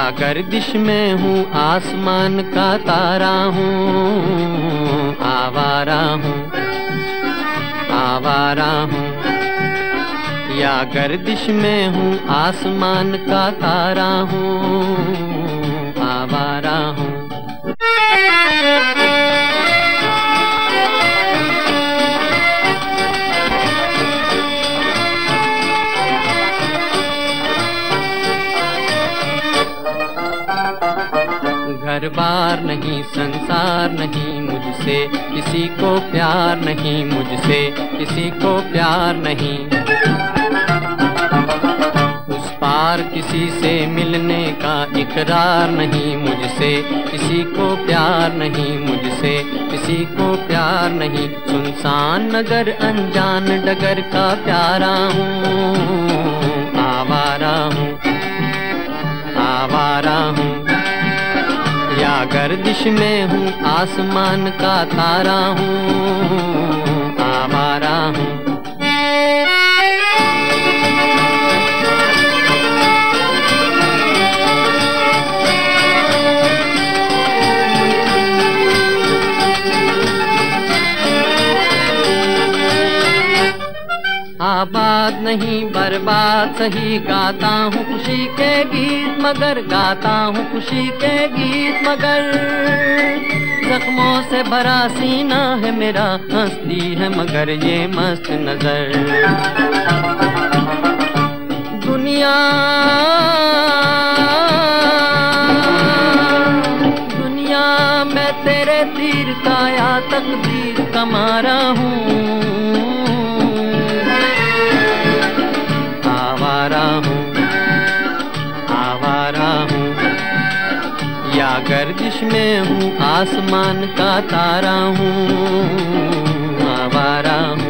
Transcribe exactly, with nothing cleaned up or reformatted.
गर्दिश में हूँ आसमान का तारा हूँ, आवारा हूँ आवारा हूँ। या गर्दिश में हूँ आसमान का तारा हूँ, आवारा हूँ। घर बार नहीं संसार नहीं, मुझसे किसी को प्यार नहीं, मुझसे किसी को प्यार नहीं। उस पार किसी से मिलने का इकरार नहीं, मुझसे किसी को प्यार नहीं, मुझसे किसी को प्यार नहीं। सुनसान नगर अनजान डगर का प्यारा हूँ, आवारा हूँ आवारा हूँ। या गर्दिश में हूँ आसमान का तारा हूँ, आवारा हूँ। आबाद नहीं बर्बाद सही, गाता हूँ खुशी के गीत मगर, गाता हूँ खुशी के गीत मगर। जख्मों से भरा सीना है मेरा, हंसती है मगर ये मस्त नजर। दुनिया दुनिया मैं तेरे तीर का या तकदीर का मारा हूँ, आवारा हूँ आवारा हूँ। या गर्दिश में हूँ आसमान का तारा हूँ, आवारा हूँ।